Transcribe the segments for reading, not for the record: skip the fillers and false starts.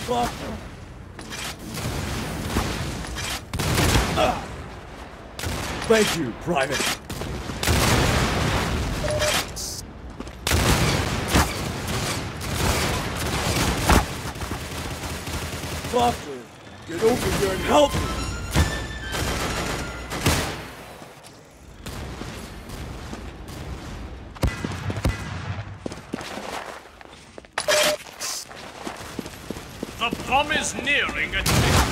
Doctor! Thank you, Private. Doctor, get over here and help me! The bomb is nearing a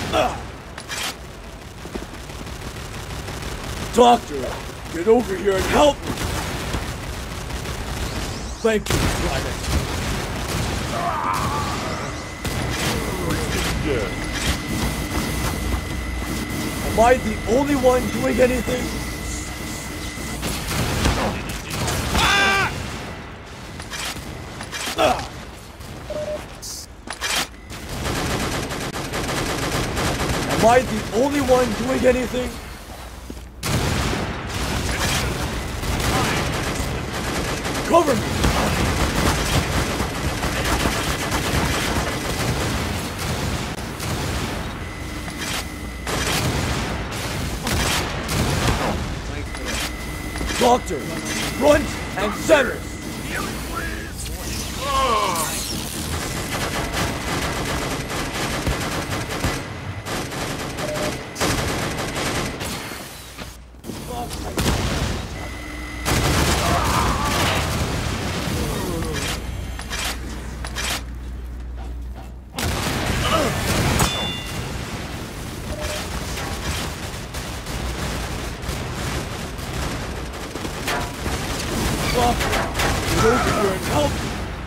Doctor, get over here and help me! Thank you, Private. Am I the only one doing anything? Am I the only one doing anything? Cover me! Doctor, front and center! Get over here and help me!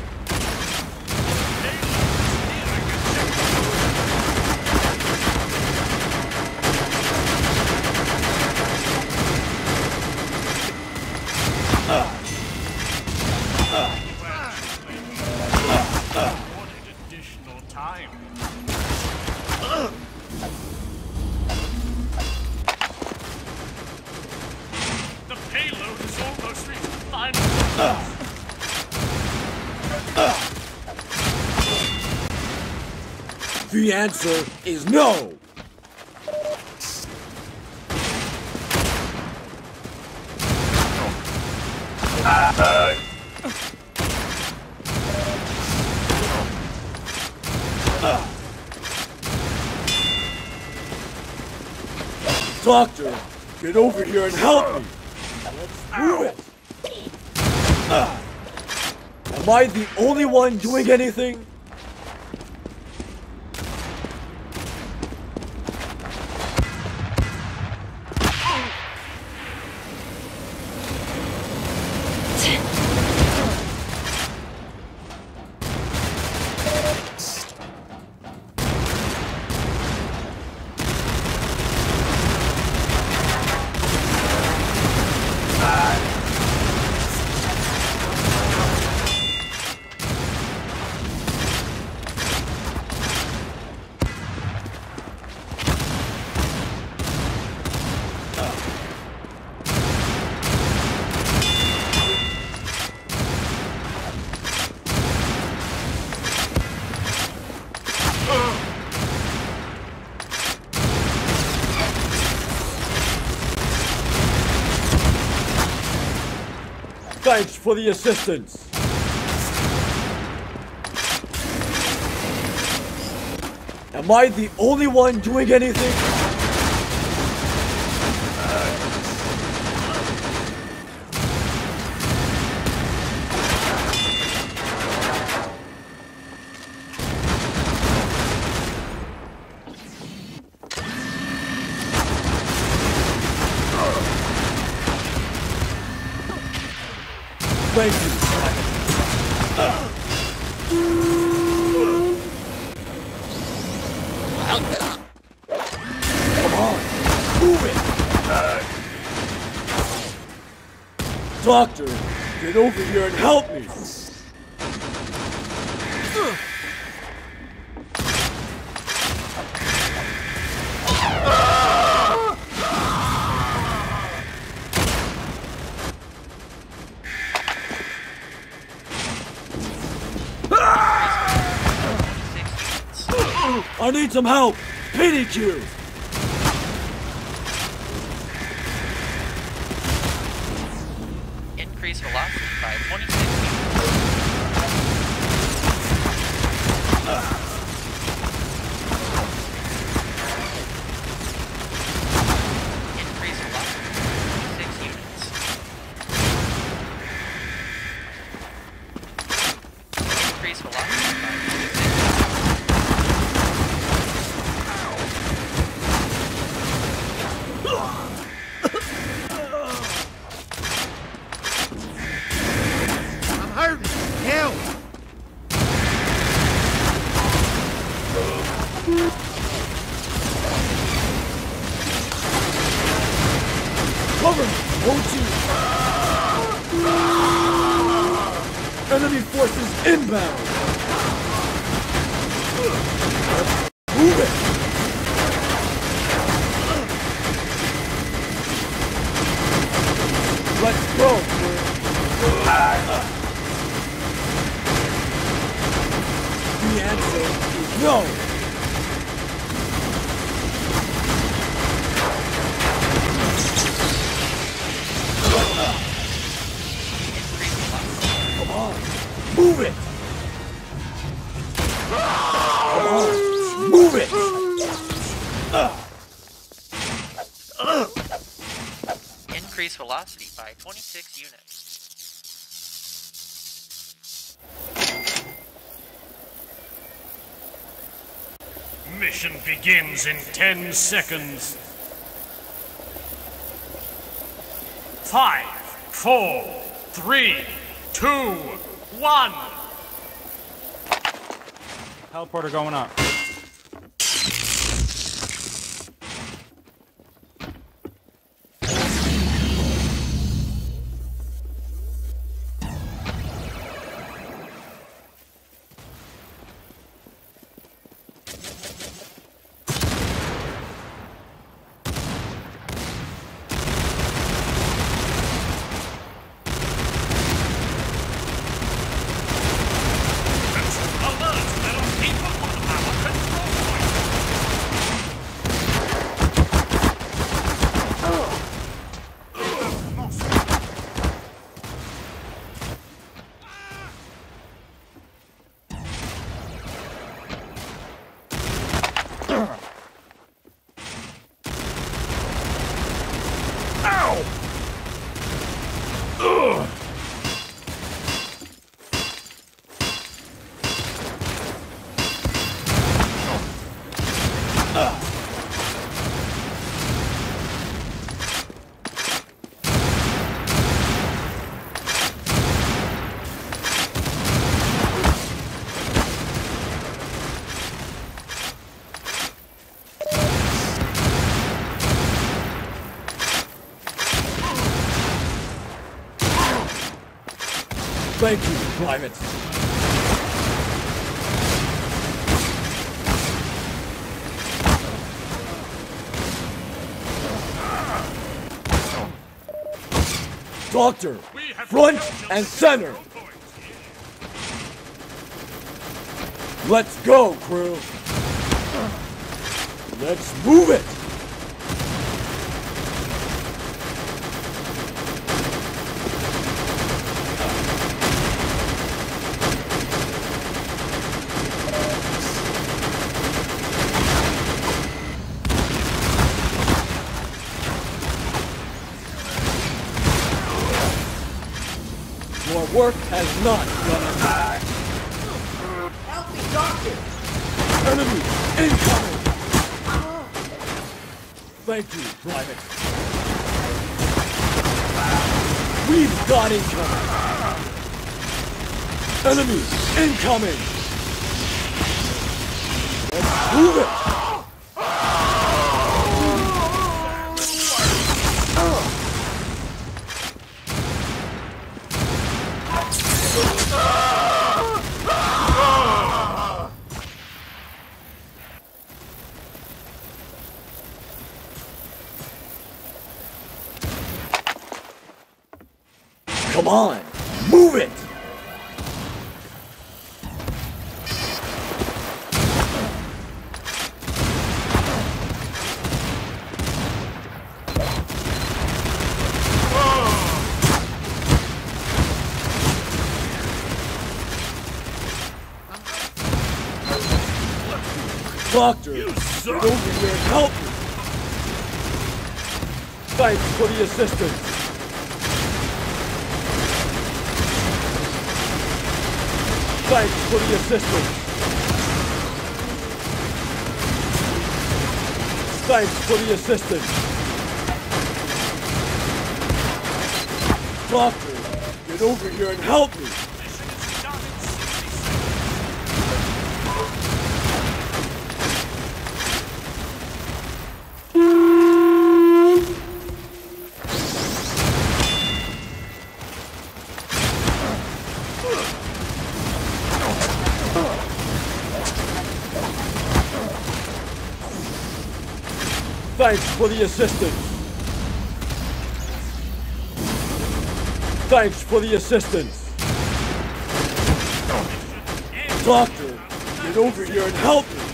additional time. The payload is almost reached the final. The answer is no! Doctor, get over here and help me! Let's do it! Am I the only one doing anything? Thanks for the assistance. Am I the only one doing anything? Thank you. Come on, move it. Doctor, get over here and help me. I need some help! PDQ! Increase velocity by 26 units. Increase velocity by 26 units. Increase velocity by 26 units. I'm hurting! Help! Cover me, won't you? Enemy forces inbound! Move it! Let's go! The answer is no! Come on, move it! Come on, move it! Increase velocity by 26 units. Mission begins in 10 seconds. 5, 4, 3, 2, 1. Teleporter going up. Alert! There are people on our control point. Thank you, Private. Doctor, We have front Belgium's and center. control point. Let's go, crew. Let's move it. Your work has not done it. Help me, Doctor! Enemy incoming! Thank you, Private. We've got incoming! Enemy incoming! Let's move it! Come on, move it! Doctor, get over here and help me! Thanks for the assistance! Thanks for the assistance! Thanks for the assistance! Doctor, get over here and help me! Thanks for the assistance! Thanks for the assistance! Doctor, get over here and help me!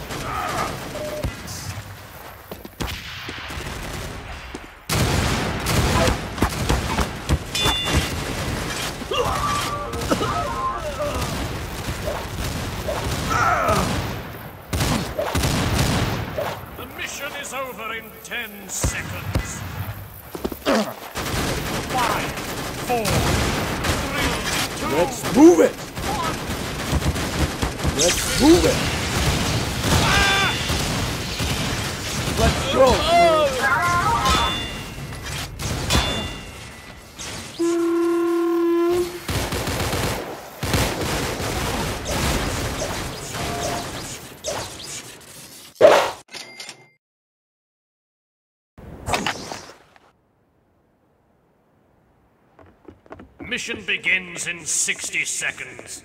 The mission is over in 10 seconds. 5, 4, 3, 2, Let's move it! Let's move it! Let's go! Mission begins in 60 seconds.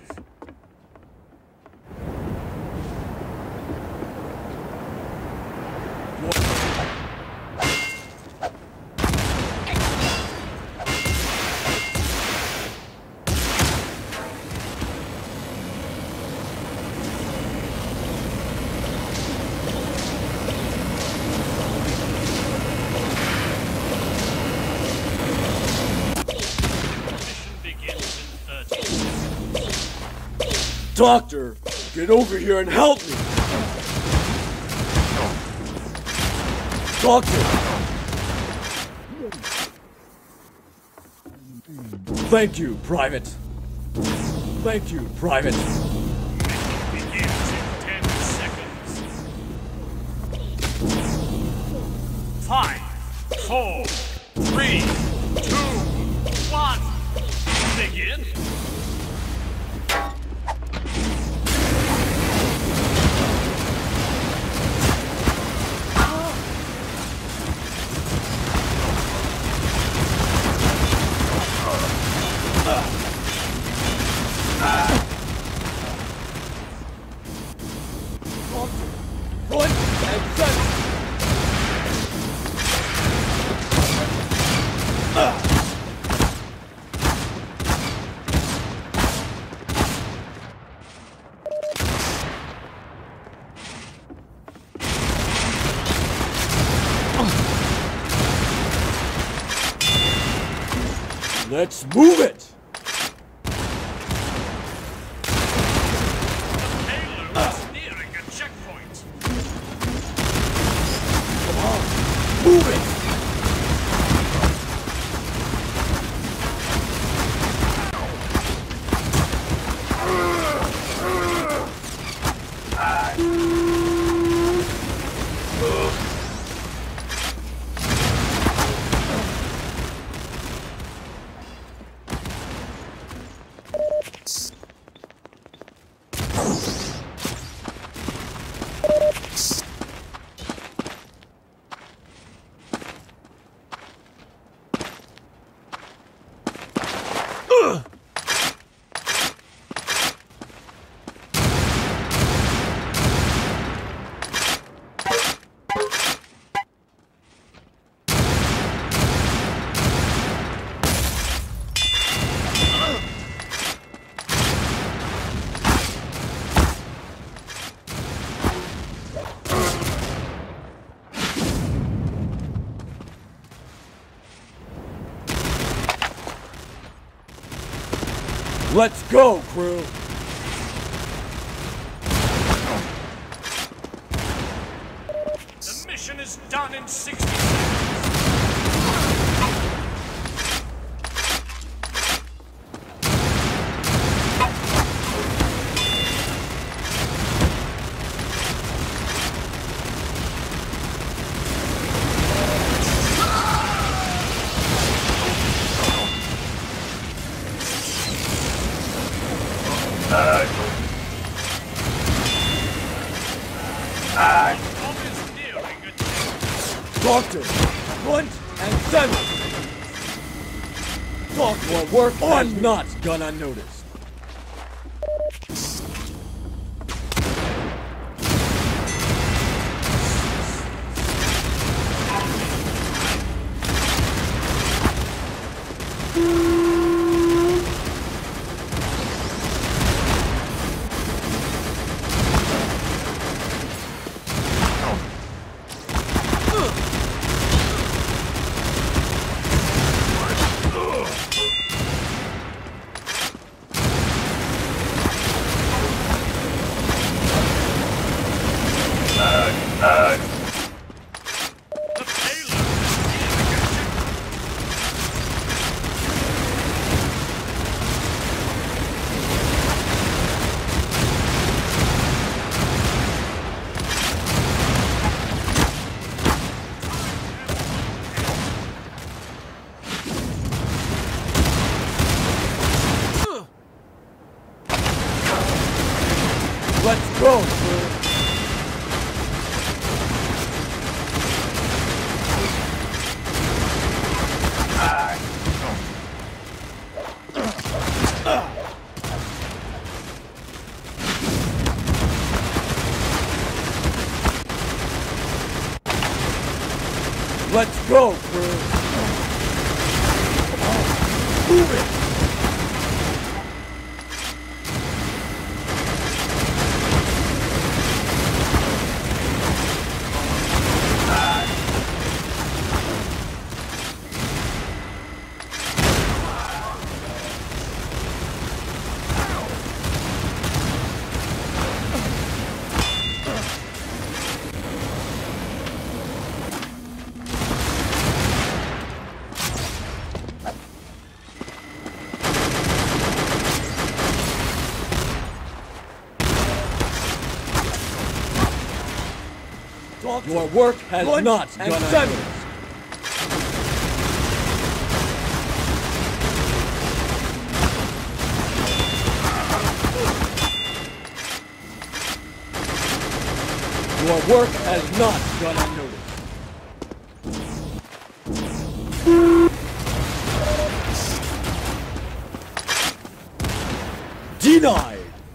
Doctor, get over here and help me! Doctor! Thank you, Private. Thank you, Private. Begins in 10 seconds. 5, 4, 3, 2, 1. Begin. Front and center! Let's move it! Payload is nearing a checkpoint. Come on, move it! Let's go, crew! is done in 60 seconds. Bomb is nearing its end. Doctor, conch and send. Doctor, your work has not gone unnoticed. The payload is nearing its end. Let's go, sir. Let's go, crew. Move it. Your work has not gone unnoticed. Your work has not gone unnoticed. Denied!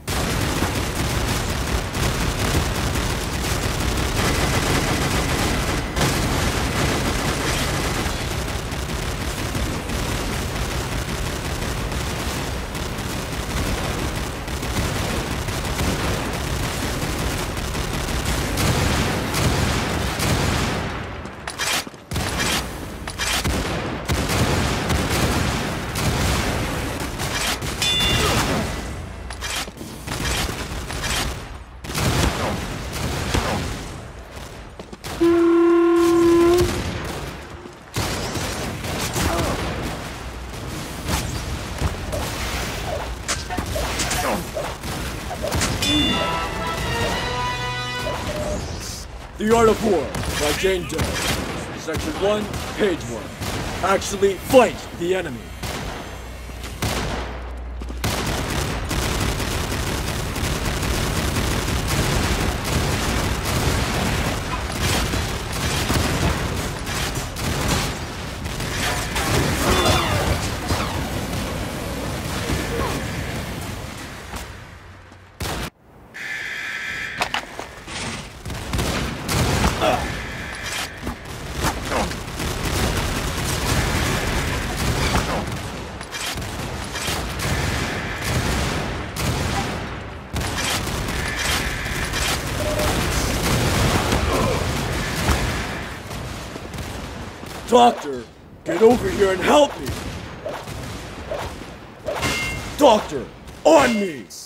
The Art of War by Jane Doe. Section 1, page 1. Actually fight the enemy. Doctor, get over here and help me! Doctor, on me!